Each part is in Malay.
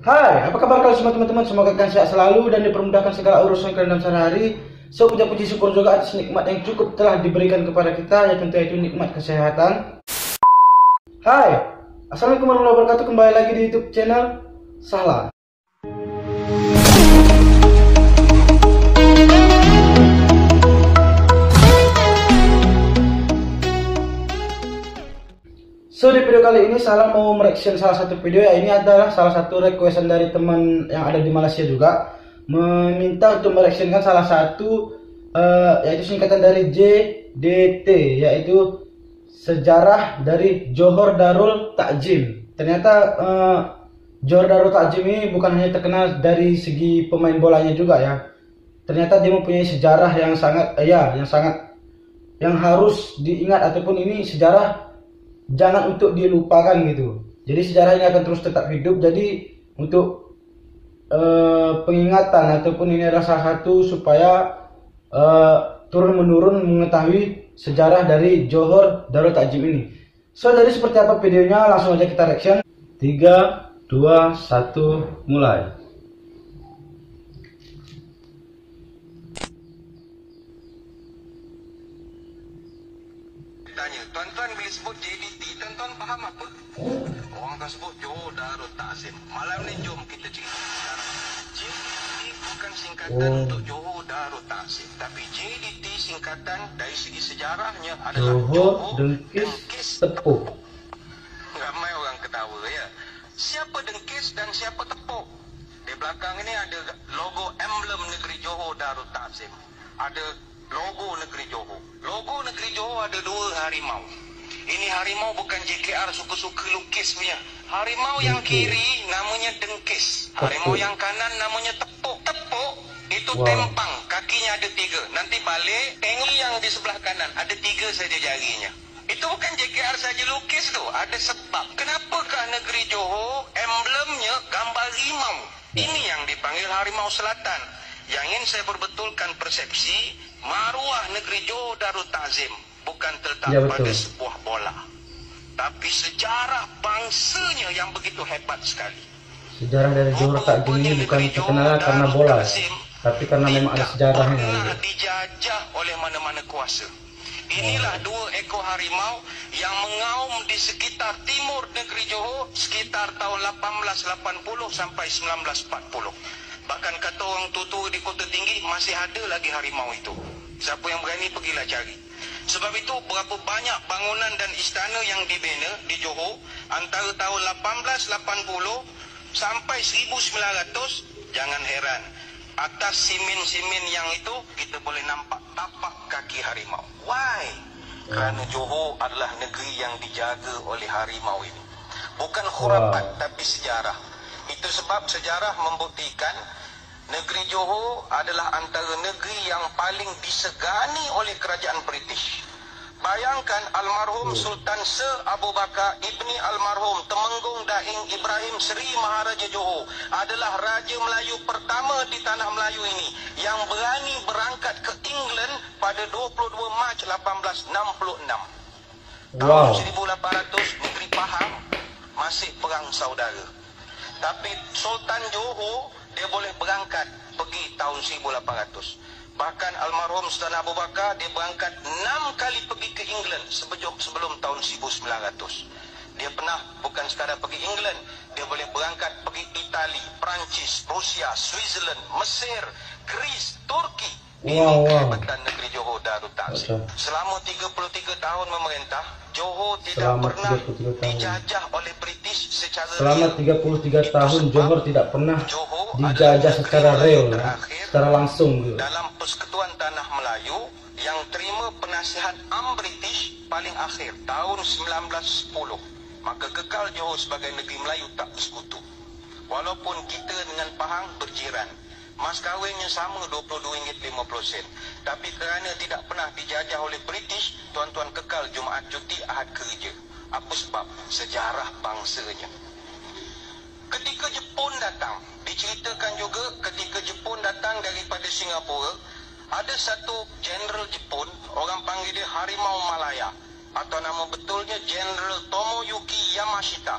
Hai, apa kabar kalian semua teman-teman? Semoga kalian sehat selalu dan dipermudahkan segala urusan kalian dalam sehari-hari. So, puji syukur juga atas nikmat yang cukup telah diberikan kepada kita, ya tentu itu nikmat kesehatan. Hai, assalamualaikum warahmatullahi wabarakatuh. Kembali lagi di YouTube channel Sahla. So, di video kali ini Sahla mau mereaction salah satu video, ya ini adalah salah satu requestan dari teman yang ada di Malaysia juga, meminta untuk mereactionkan salah satu yaitu singkatan dari JDT, yaitu sejarah dari Johor Darul Ta'zim. Ternyata Johor Darul Ta'zim ini bukan hanya terkenal dari segi pemain bolanya juga, ya. Ternyata dia mempunyai sejarah yang sangat yang harus diingat, ataupun ini sejarah jangan untuk dilupakan gitu. Jadi sejarah ini akan terus tetap hidup. Jadi untuk pengingatan ataupun ini adalah salah satu supaya turun menurun mengetahui sejarah dari Johor Darul Ta'zim ini. So, jadi seperti apa videonya, langsung aja kita reaction. 3, 2, 1, mulai. Tuan-tuan bila sebut JDT, tuan-tuan faham apa? Orang akan sebut Johor Darul Ta'zim. Malam ni jom kita cerita sejarah. JDT bukan singkatan untuk Johor Darul Ta'zim, tapi JDT singkatan dari segi sejarahnya adalah Johor Dengkis Tepuk. Ramai orang ketawa, ya. Siapa Dengkis dan siapa Tepuk? Di belakang ini ada logo emblem negeri Johor Darul Ta'zim. Ada logo negeri Johor. Logo negeri Johor ada 2 harimau. Ini harimau bukan JKR suka-suka lukis punya. Harimau yang kiri namanya Dengkis. Harimau yang kanan namanya Tepuk. Tepuk itu tempang, kakinya ada 3. Nanti balik, tengok yang di sebelah kanan, ada 3 saja jarinya. Itu bukan JKR saja lukis tu, ada sebab. Kenapakah negeri Johor emblemnya gambar harimau? Ini yang dipanggil harimau selatan. Yang ingin saya perbetulkan persepsi, maruah negeri Johor Darul Ta'zim bukan terletak pada sebuah bola, tapi sejarah bangsanya yang begitu hebat sekali. Sejarah dari Johor Ta'zim ini bukan terkenal karena bola, tapi karena memang ada sejarahnya. Pernah dijajah oleh mana-mana kuasa. Inilah 2 ekor harimau yang mengaum di sekitar timur negeri Johor sekitar tahun 1880 sampai 1940. Bahkan kata orang tutu di Kota Tinggi masih ada lagi harimau itu. Siapa yang berani pergilah cari. Sebab itu berapa banyak bangunan dan istana yang dibina di Johor antara tahun 1880 sampai 1900, jangan heran. Atas simen-simen yang itu kita boleh nampak tapak kaki harimau. Why? Kerana Johor adalah negeri yang dijaga oleh harimau ini. Bukan khurafat tapi sejarah. Itu sebab sejarah membuktikan negeri Johor adalah antara negeri yang paling disegani oleh kerajaan British. Bayangkan almarhum Sultan Sir Abu Bakar Ibni almarhum Temenggung Daing Ibrahim Seri Maharaja Johor adalah Raja Melayu pertama di tanah Melayu ini yang berani berangkat ke England pada 22 Mac 1866. Tahun 1800 negeri Pahang masih perang saudara. Tapi Sultan Johor dia boleh berangkat pergi tahun 1800. Bahkan almarhum Sultan Abu Bakar dia berangkat 6 kali pergi ke England sebelum tahun 1900. Dia pernah bukan sekadar pergi England, dia boleh berangkat pergi Itali, Perancis, Rusia, Switzerland, Mesir, Greece, Turki. Ini kehebatan negeri Johor Darul Ta'zim. Selama 33 tahun memerintah, Johor tidak pernah dijajah oleh British secara Selama 33 tahun Johor tidak pernah dijajah secara real, secara langsung. Dalam Persekutuan Tanah Melayu yang terima penasihat British paling akhir tahun 1910, maka kekal Johor sebagai negeri Melayu tak bersekutu. Walaupun kita dengan Pahang berjiran, mas kahwinnya sama RM22.50. Tapi kerana tidak pernah dijajah oleh British, tuan-tuan kekal Jumaat cuti, Ahad kerja. Apa sebab? Sejarah bangsanya. Ketika Jepun datang, diceritakan juga ketika Jepun datang daripada Singapura, ada satu Jenderal Jepun, orang panggil dia Harimau Malaya, atau nama betulnya Jenderal Tomoyuki Yamashita.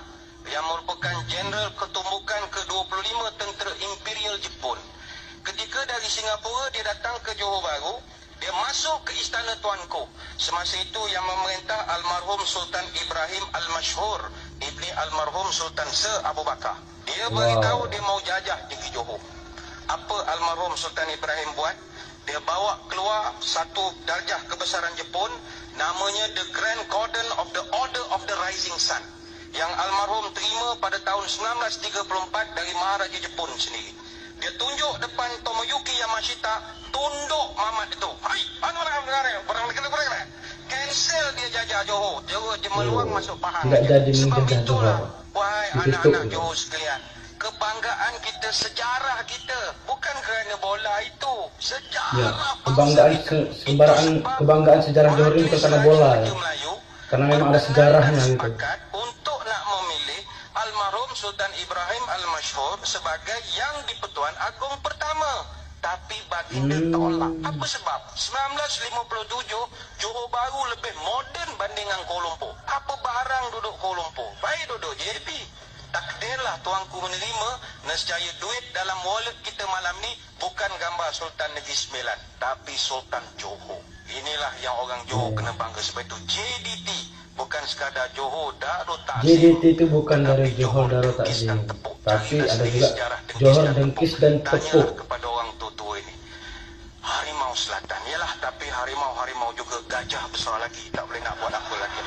yang merupakan Jenderal Ketumbukan ke-25 Tentera Imperial Jepun. Ketika dari Singapura dia datang ke Johor Bahru, dia masuk ke Istana Tuanku. Semasa itu yang memerintah almarhum Sultan Ibrahim Al-Mashhur, ibni almarhum Sultan Sir Abu Bakar. Dia beritahu dia mau jajah di Johor. Apa almarhum Sultan Ibrahim buat? Dia bawa keluar satu darjah kebesaran Jepun, namanya The Grand Cordon of the Order of the Rising Sun, yang almarhum terima pada tahun 1934 dari Maharaja Jepun sendiri. Dia tunjuk depan Tomoyuki Yamashita, tunduk mamat itu. Hai, barang negara. Cancel dia jajah Johor. Dia meluang masuk Pahang. Sebab itulah, wahai anak-anak Johor sekalian, kebanggaan kita, sejarah kita, bukan kerana bola itu. Sejarah kebanggaan sejarah Johor ini bukan karena bola ya. Karena memang ada sejarahnya gitu. Untuk nak memilih almarhum Sultan Ibrahim Al-Mashhur sebagai yang di-Pertuan Agong pertama. Tapi baginda tolak. Apa sebab? 1957 Johor Bahru lebih moden bandingan Kuala Lumpur. Apa barang duduk Kuala Lumpur? Baik duduk JP. Takdirlah tuanku menerima, nescaya duit dalam wallet kita malam ni bukan gambar Sultan Negeri Sembilan, tapi Sultan Johor. Inilah yang orang Johor kena bangga. Sebab itu JDT bukan sekadar Johor Darul Ta'zim. JDT itu bukan dari Johor Darul Ta'zim, tapi ada juga Johor Dengkis dan Tepuk. Kepada orang tua-tua ini, Harimau Selatan, yalah, tapi harimau juga gajah besar lagi, tak boleh nak buat apa lagi.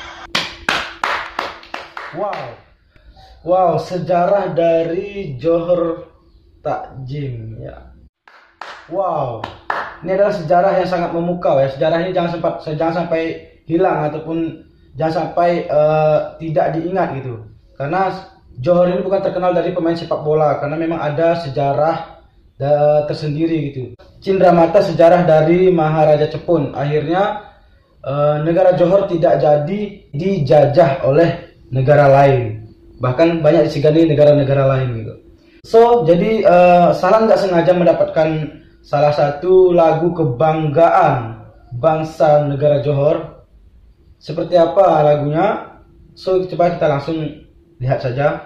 Wow, sejarah dari Johor Ta'zim ya. Wow, ini adalah sejarah yang sangat memukau ya. Sejarah ini jangan sampai hilang ataupun jangan sampai tidak diingat gitu. Karena Johor ini bukan terkenal dari pemain sepak bola, karena memang ada sejarah tersendiri gitu. Cindramata sejarah dari Maharaja Jepun. Akhirnya negara Johor tidak jadi dijajah oleh negara lain. Bahkan banyak disegani negara-negara lain gitu. So, jadi Sahlan nggak sengaja mendapatkan salah satu lagu kebanggaan bangsa negara Johor. Seperti apa lagunya? So, coba kita langsung lihat saja.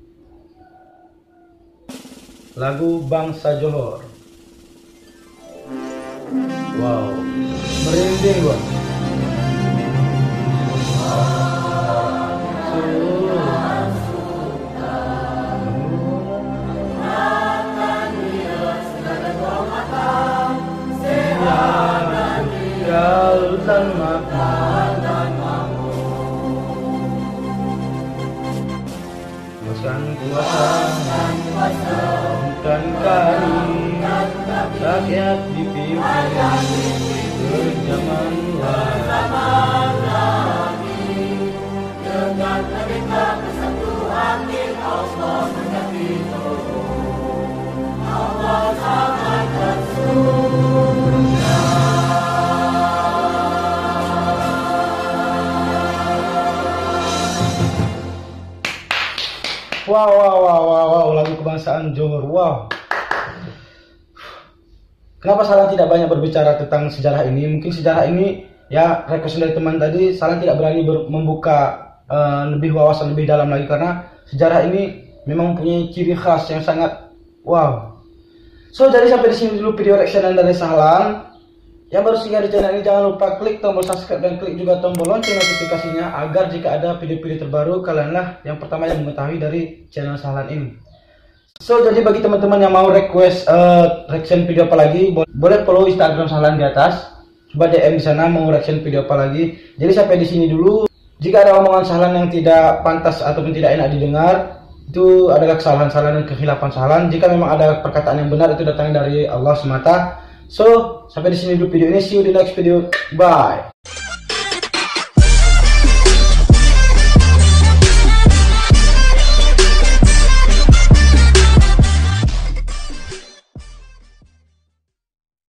Lagu Bangsa Johor. Wow, merinding gua. Dan makan Bukan kuasa Bukan kami Rakyat dipimpin Berjaman lagi Dengan mereka bersatu hati Allah menjadi Allah sangat bersurga. Wow, lagu kebangsaan Johor. Wow. Kenapa Sahlan tidak banyak berbicara tentang sejarah ini? Mungkin sejarah ini, ya, request dari teman tadi, Sahlan tidak berani membuka lebih wawasan lebih dalam lagi, karena sejarah ini memang punya ciri khas yang sangat wow. So, jadi sampai di sini dulu video reaction dari Sahlan. Yang baru singgah di channel ini, jangan lupa klik tombol subscribe dan klik juga tombol lonceng notifikasinya, agar jika ada video-video terbaru, kalianlah yang pertama yang mengetahui dari channel Sahlan ini. So, jadi bagi teman-teman yang mau request reaction video apa lagi, boleh follow Instagram Sahlan di atas. Coba DM di sana mau reaction video apa lagi. Jadi sampai di sini dulu. Jika ada omongan Sahlan yang tidak pantas ataupun tidak enak didengar, itu adalah kesalahan Sahlan dan kekhilafan Sahlan. Jika memang ada perkataan yang benar, itu datangnya dari Allah semata. So, sampai di sini dulu video ini. See you di next video. Bye.